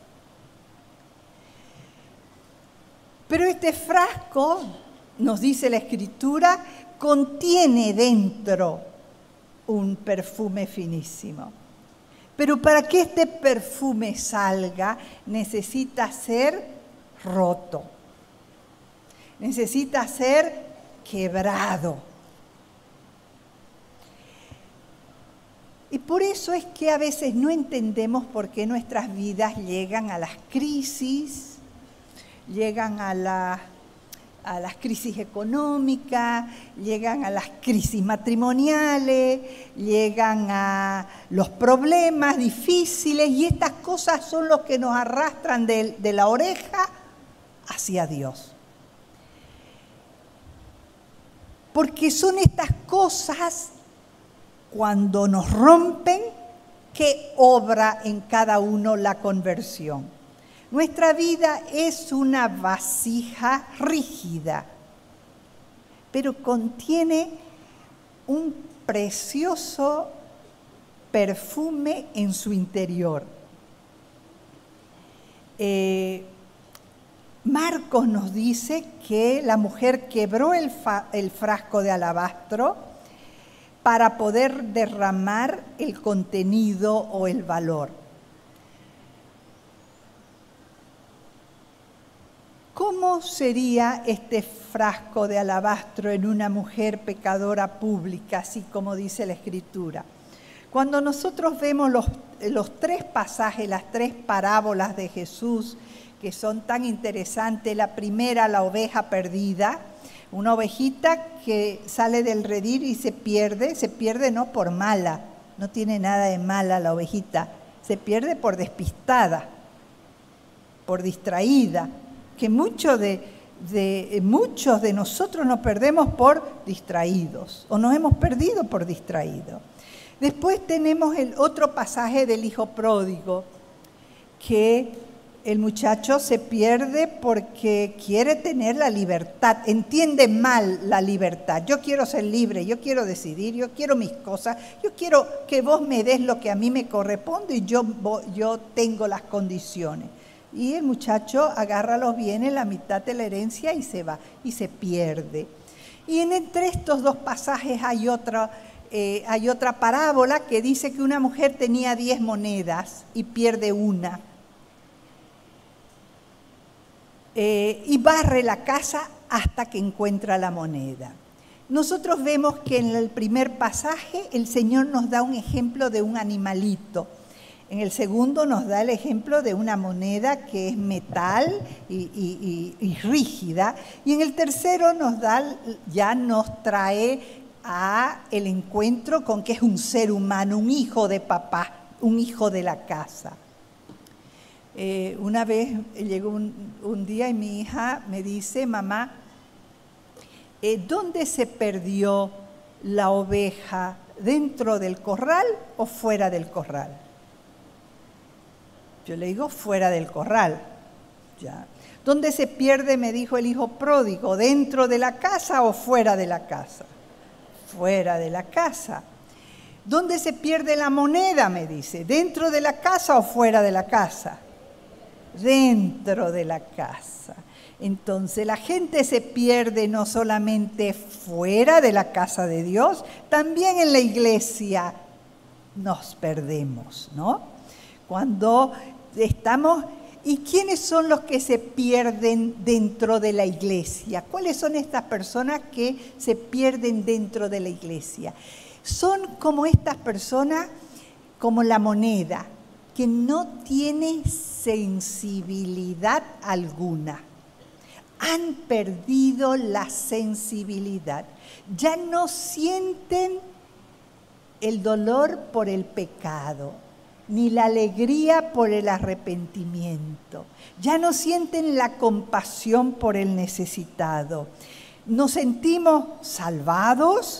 Pero este frasco, nos dice la Escritura, contiene dentro un perfume finísimo. Pero para que este perfume salga, necesita ser roto. Necesita ser quebrado. Y por eso es que a veces no entendemos por qué nuestras vidas llegan a las crisis, llegan a, la, a las crisis económicas, llegan a las crisis matrimoniales, llegan a los problemas difíciles, y estas cosas son los que nos arrastran de, de la oreja hacia Dios. Porque son estas cosas, cuando nos rompen, que obra en cada uno la conversión. Nuestra vida es una vasija rígida, pero contiene un precioso perfume en su interior. Eh, Marcos nos dice que la mujer quebró el, fa, el frasco de alabastro para poder derramar el contenido o el valor. ¿Cómo sería este frasco de alabastro en una mujer pecadora pública, así como dice la Escritura? Cuando nosotros vemos los, los tres pasajes, las tres parábolas de Jesús, que son tan interesantes, la primera, la oveja perdida, una ovejita que sale del redil y se pierde, se pierde no por mala, no tiene nada de mala la ovejita, se pierde por despistada, por distraída, que mucho de, de, muchos de nosotros nos perdemos por distraídos, o nos hemos perdido por distraídos. Después tenemos el otro pasaje del hijo pródigo, que el muchacho se pierde porque quiere tener la libertad, entiende mal la libertad. Yo quiero ser libre, yo quiero decidir, yo quiero mis cosas, yo quiero que vos me des lo que a mí me corresponde y yo, yo tengo las condiciones. Y el muchacho agarra los bienes, la mitad de la herencia y se va, y se pierde. Y entre estos dos pasajes hay otra, eh, hay otra parábola que dice que una mujer tenía diez monedas y pierde una. Eh, y barre la casa hasta que encuentra la moneda. Nosotros vemos que en el primer pasaje el Señor nos da un ejemplo de un animalito. En el segundo nos da el ejemplo de una moneda que es metal y, y, y, y rígida. Y en el tercero nos da, ya nos trae a el encuentro con que es un ser humano, un hijo de papá, un hijo de la casa. Eh, una vez llegó un, un día y mi hija me dice, mamá, eh, ¿dónde se perdió la oveja? ¿Dentro del corral o fuera del corral? Yo le digo, fuera del corral. Ya. ¿Dónde se pierde, me dijo el hijo pródigo? ¿Dentro de la casa o fuera de la casa? Fuera de la casa. ¿Dónde se pierde la moneda? Me dice, ¿dentro de la casa o fuera de la casa? Dentro de la casa. Entonces la gente se pierde no solamente fuera de la casa de Dios, también en la iglesia nos perdemos, ¿no? Cuando estamos... ¿Y quiénes son los que se pierden dentro de la iglesia? ¿Cuáles son estas personas que se pierden dentro de la iglesia? Son como estas personas, como la moneda, que no tiene sensibilidad alguna. Han perdido la sensibilidad. Ya no sienten el dolor por el pecado, ni la alegría por el arrepentimiento. Ya no sienten la compasión por el necesitado. Nos sentimos salvados,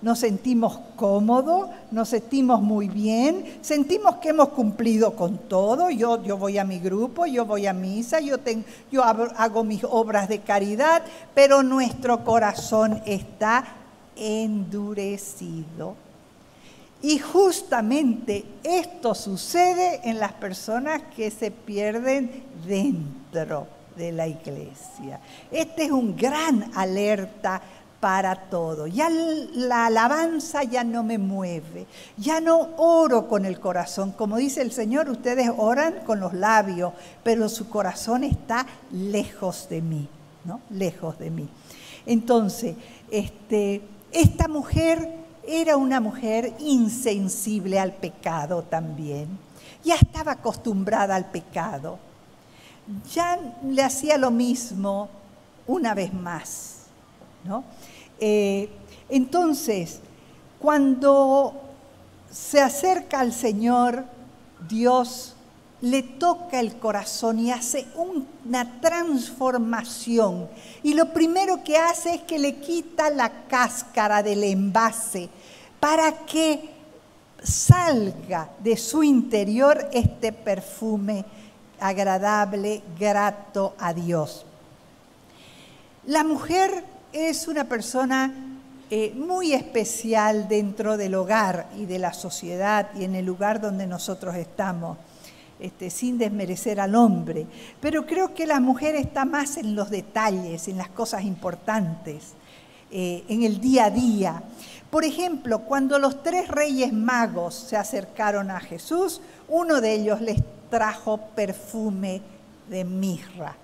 nos sentimos cómodos, nos sentimos muy bien, sentimos que hemos cumplido con todo. Yo, yo voy a mi grupo, yo voy a misa, yo, ten, yo hago mis obras de caridad, pero nuestro corazón está endurecido. Y justamente esto sucede en las personas que se pierden dentro de la iglesia. Este es un gran alerta para todo. Ya la alabanza ya no me mueve, ya no oro con el corazón. Como dice el Señor, ustedes oran con los labios, pero su corazón está lejos de mí, ¿no? Lejos de mí. Entonces, este, esta mujer era una mujer insensible al pecado también. Ya estaba acostumbrada al pecado. Ya le hacía lo mismo una vez más, ¿no? Eh, entonces, cuando se acerca al Señor, Dios le toca el corazón y hace una transformación. Y lo primero que hace es que le quita la cáscara del envase para que salga de su interior este perfume agradable, grato a Dios. La mujer es una persona eh, muy especial dentro del hogar y de la sociedad y en el lugar donde nosotros estamos, este, sin desmerecer al hombre. Pero creo que la mujer está más en los detalles, en las cosas importantes, eh, en el día a día. Por ejemplo, cuando los tres reyes magos se acercaron a Jesús, uno de ellos les trajo perfume de mirra.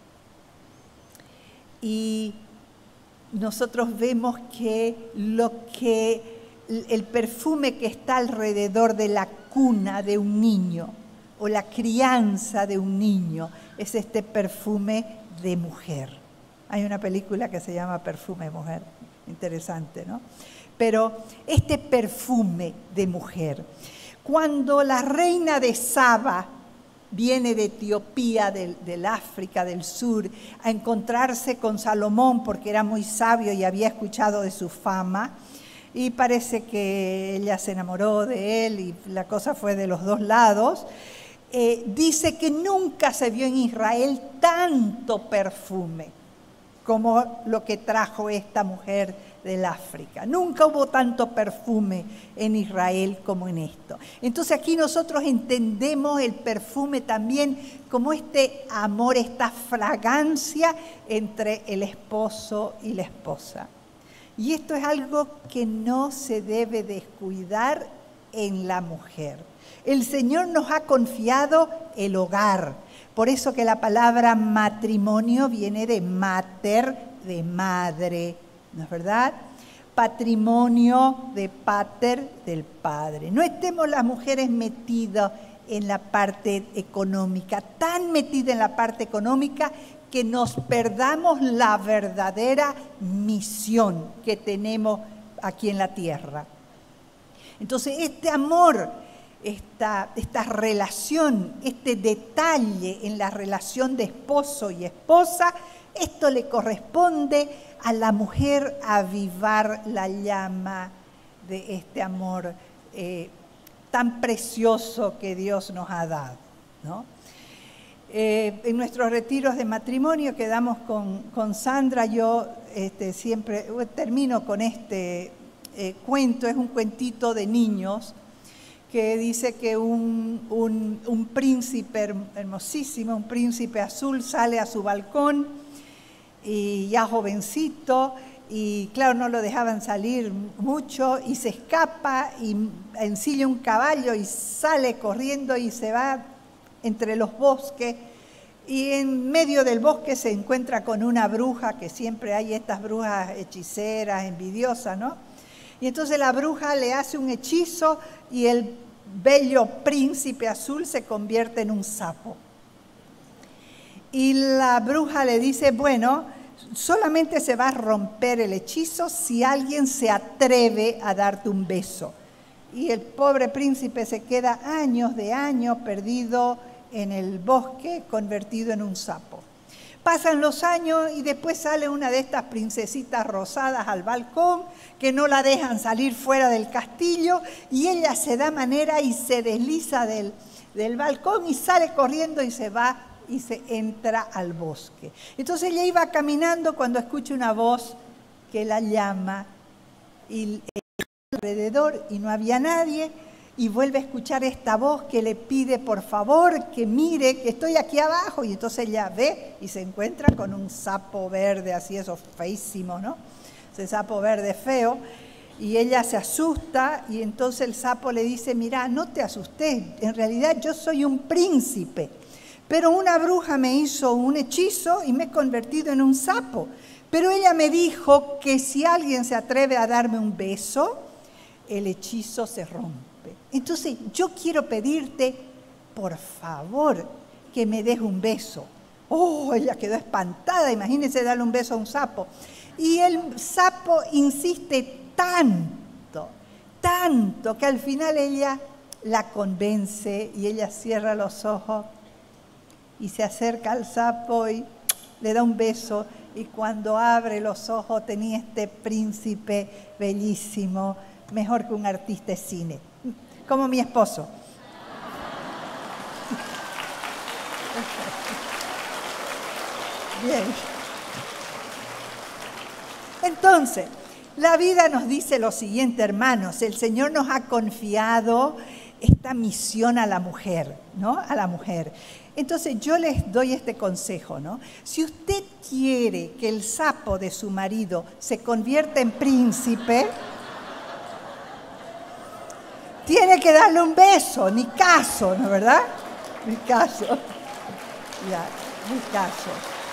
Y nosotros vemos que, lo que el perfume que está alrededor de la cuna de un niño o la crianza de un niño es este perfume de mujer. Hay una película que se llama Perfume de Mujer, interesante, ¿no? Pero este perfume de mujer, cuando la reina de Saba viene de Etiopía, del, del África del Sur, a encontrarse con Salomón porque era muy sabio y había escuchado de su fama, y parece que ella se enamoró de él y la cosa fue de los dos lados. Eh, dice que nunca se vio en Israel tanto perfume como lo que trajo esta mujer del África. Nunca hubo tanto perfume en Israel como en esto. Entonces aquí nosotros entendemos el perfume también como este amor, esta fragancia entre el esposo y la esposa. Y esto es algo que no se debe descuidar en la mujer. El Señor nos ha confiado el hogar. Por eso que la palabra matrimonio viene de mater, de madre, ¿no es verdad? Patrimonio de pater, del padre. No estemos las mujeres metidas en la parte económica, tan metidas en la parte económica que nos perdamos la verdadera misión que tenemos aquí en la tierra. Entonces, este amor, esta, esta relación, este detalle en la relación de esposo y esposa, esto le corresponde a la mujer avivar la llama de este amor eh, tan precioso que Dios nos ha dado, ¿no? Eh, en nuestros retiros de matrimonio quedamos con, con Sandra, yo este, siempre termino con este eh, cuento, es un cuentito de niños que dice que un, un, un príncipe hermosísimo, un príncipe azul sale a su balcón y ya jovencito, y claro, no lo dejaban salir mucho, y se escapa y ensilla un caballo y sale corriendo y se va entre los bosques, y en medio del bosque se encuentra con una bruja, que siempre hay estas brujas hechiceras, envidiosas, ¿no? Y entonces la bruja le hace un hechizo y el bello príncipe azul se convierte en un sapo. Y la bruja le dice, bueno, solamente se va a romper el hechizo si alguien se atreve a darte un beso. Y el pobre príncipe se queda años de años perdido en el bosque, convertido en un sapo. Pasan los años y después sale una de estas princesitas rosadas al balcón que no la dejan salir fuera del castillo y ella se da manera y se desliza del, del balcón y sale corriendo y se va y se entra al bosque. Entonces ella iba caminando cuando escucha una voz que la llama y alrededor y no había nadie. Y vuelve a escuchar esta voz que le pide por favor que mire que estoy aquí abajo. Y entonces ella ve y se encuentra con un sapo verde, así eso feísimo, ¿no? Ese sapo verde feo. Y ella se asusta y entonces el sapo le dice, mira, no te asustes, en realidad yo soy un príncipe. Pero una bruja me hizo un hechizo y me he convertido en un sapo. Pero ella me dijo que si alguien se atreve a darme un beso, el hechizo se rompe. Entonces, yo quiero pedirte, por favor, que me des un beso. Oh, ella quedó espantada, imagínense darle un beso a un sapo. Y el sapo insiste tanto, tanto, que al final ella la convence y ella cierra los ojos y se acerca al sapo y le da un beso. Y cuando abre los ojos tenía este príncipe bellísimo, mejor que un artista de cine. Como mi esposo. Bien. Entonces, la vida nos dice lo siguiente, hermanos. El Señor nos ha confiado esta misión a la mujer, ¿no? A la mujer. Entonces, yo les doy este consejo, ¿no? Si usted quiere que el sapo de su marido se convierta en príncipe, tiene que darle un beso, ni caso, ¿no es verdad? Ni caso. Ya, ni caso.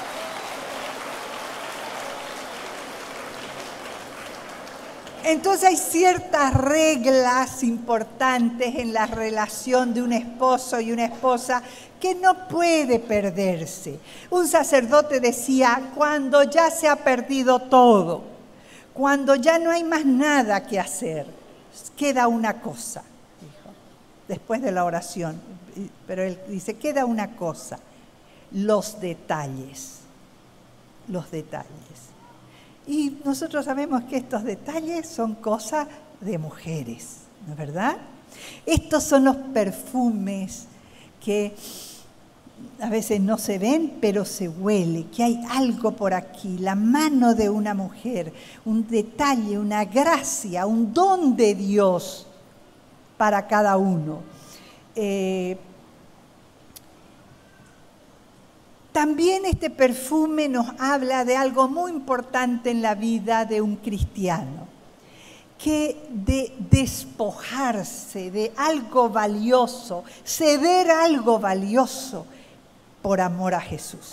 Entonces hay ciertas reglas importantes en la relación de un esposo y una esposa que no puede perderse. Un sacerdote decía, cuando ya se ha perdido todo, cuando ya no hay más nada que hacer, queda una cosa, dijo, después de la oración, pero él dice, queda una cosa, los detalles, los detalles. Y nosotros sabemos que estos detalles son cosas de mujeres, ¿no es verdad? Estos son los perfumes que a veces no se ven, pero se huele, que hay algo por aquí, la mano de una mujer, un detalle, una gracia, un don de Dios para cada uno. Eh, también este perfume nos habla de algo muy importante en la vida de un cristiano, que de despojarse de algo valioso, ceder algo valioso, por amor a Jesús.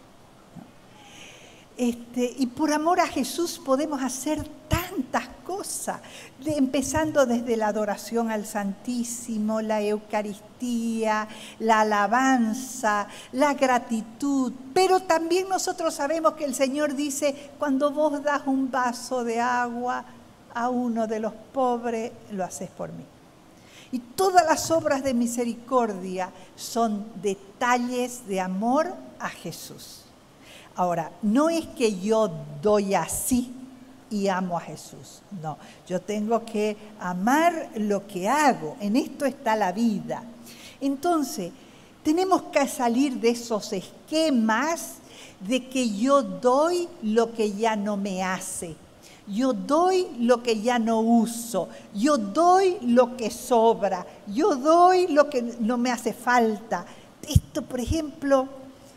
Este, y por amor a Jesús podemos hacer tantas cosas, de, empezando desde la adoración al Santísimo, la Eucaristía, la alabanza, la gratitud. Pero también nosotros sabemos que el Señor dice, cuando vos das un vaso de agua a uno de los pobres, lo haces por mí. Y todas las obras de misericordia son detalles de amor a Jesús. Ahora, no es que yo doy así y amo a Jesús. No, yo tengo que amar lo que hago. En esto está la vida. Entonces, tenemos que salir de esos esquemas de que yo doy lo que ya no me hace. Yo doy lo que ya no uso, yo doy lo que sobra, yo doy lo que no me hace falta. Esto, por ejemplo,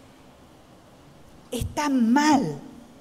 está mal.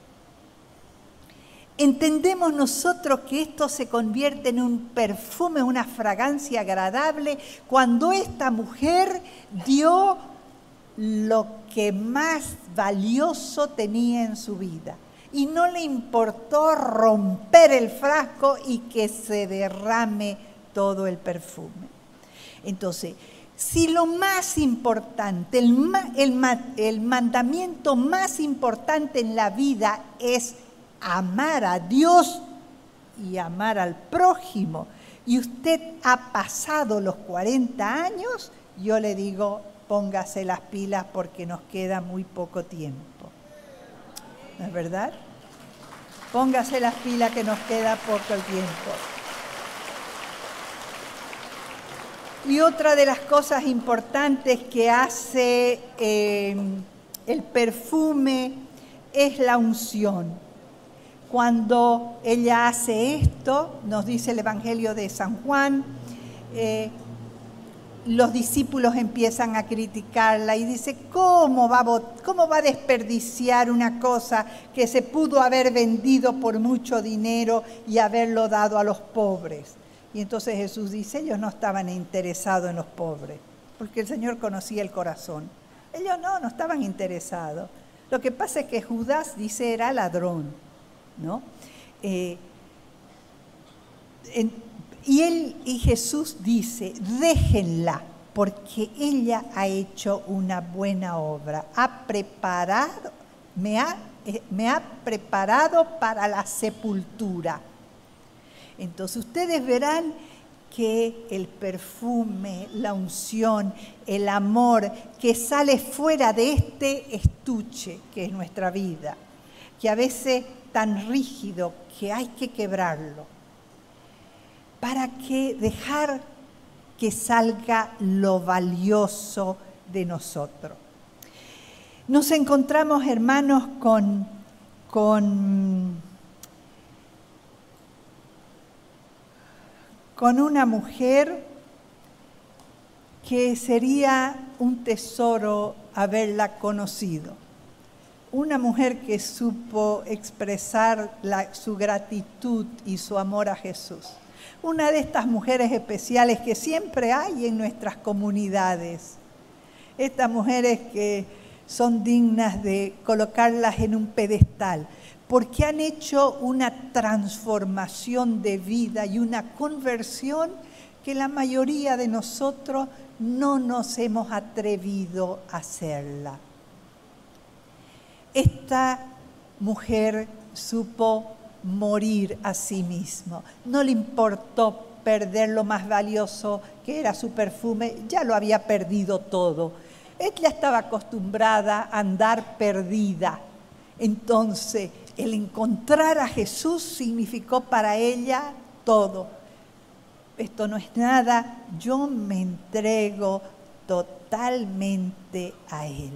Entendemos nosotros que esto se convierte en un perfume, una fragancia agradable, cuando esta mujer dio lo que más valioso tenía en su vida. Y no le importó romper el frasco y que se derrame todo el perfume. Entonces, si lo más importante, el, ma, el, ma, el mandamiento más importante en la vida es amar a Dios y amar al prójimo, y usted ha pasado los cuarenta años, yo le digo, póngase las pilas porque nos queda muy poco tiempo. ¿no es verdad? Póngase las pilas que nos queda poco el tiempo. Y otra de las cosas importantes que hace eh, el perfume es la unción. Cuando ella hace esto, nos dice el Evangelio de San Juan, eh, los discípulos empiezan a criticarla y dice, ¿cómo va, a, ¿cómo va a desperdiciar una cosa que se pudo haber vendido por mucho dinero y haberlo dado a los pobres? Y entonces Jesús dice, ellos no estaban interesados en los pobres, porque el Señor conocía el corazón. Ellos no, no estaban interesados. Lo que pasa es que Judas, dice, era ladrón, ¿no? Eh, en, y, él, y Jesús dice, déjenla, porque ella ha hecho una buena obra. Ha preparado, me ha, eh, me ha preparado para la sepultura. Entonces ustedes verán que el perfume, la unción, el amor que sale fuera de este estuche que es nuestra vida, que a veces tan rígido que hay que quebrarlo, para que dejar que salga lo valioso de nosotros. Nos encontramos, hermanos, con, con con una mujer que sería un tesoro haberla conocido. Una mujer que supo expresar la, su gratitud y su amor a Jesús. Una de estas mujeres especiales que siempre hay en nuestras comunidades. Estas mujeres que son dignas de colocarlas en un pedestal, porque han hecho una transformación de vida y una conversión que la mayoría de nosotros no nos hemos atrevido a hacerla. Esta mujer supo morir a sí misma. No le importó perder lo más valioso que era su perfume, ya lo había perdido todo. Ella estaba acostumbrada a andar perdida. Entonces, el encontrar a Jesús significó para ella todo. Esto no es nada, yo me entrego totalmente a Él.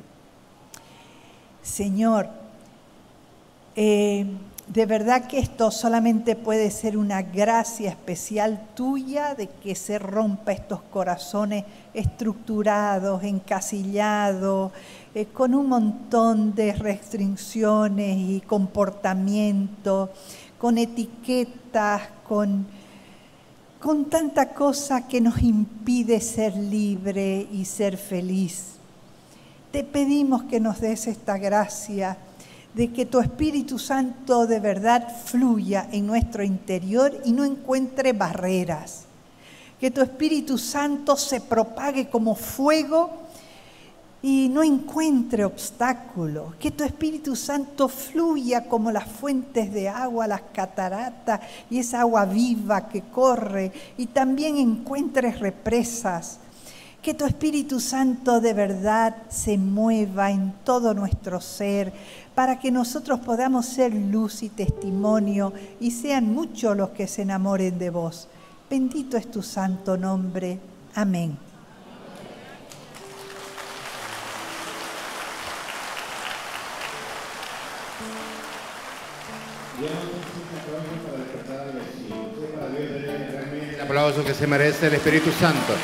Señor, eh, de verdad que esto solamente puede ser una gracia especial tuya de que se rompa estos corazones estructurados, encasillados, eh, con un montón de restricciones y comportamientos, con etiquetas, con, con tanta cosa que nos impide ser libre y ser feliz. Te pedimos que nos des esta gracia de que tu Espíritu Santo de verdad fluya en nuestro interior y no encuentre barreras. Que tu Espíritu Santo se propague como fuego y no encuentre obstáculos. Que tu Espíritu Santo fluya como las fuentes de agua, las cataratas y esa agua viva que corre y también encuentres represas. Que tu Espíritu Santo de verdad se mueva en todo nuestro ser para que nosotros podamos ser luz y testimonio y sean muchos los que se enamoren de vos. Bendito es tu santo nombre. Amén. El aplauso que se merece el Espíritu Santo.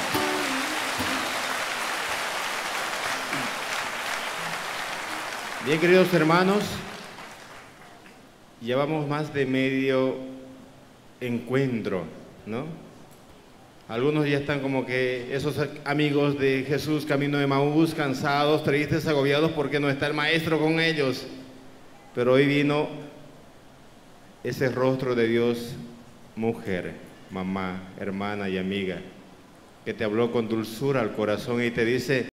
Bien, queridos hermanos, llevamos más de medio encuentro, ¿no? Algunos ya están como que esos amigos de Jesús, camino de Maús, cansados, tristes, agobiados porque no está el Maestro con ellos. Pero hoy vino ese rostro de Dios, mujer, mamá, hermana y amiga, que te habló con dulzura al corazón y te dice,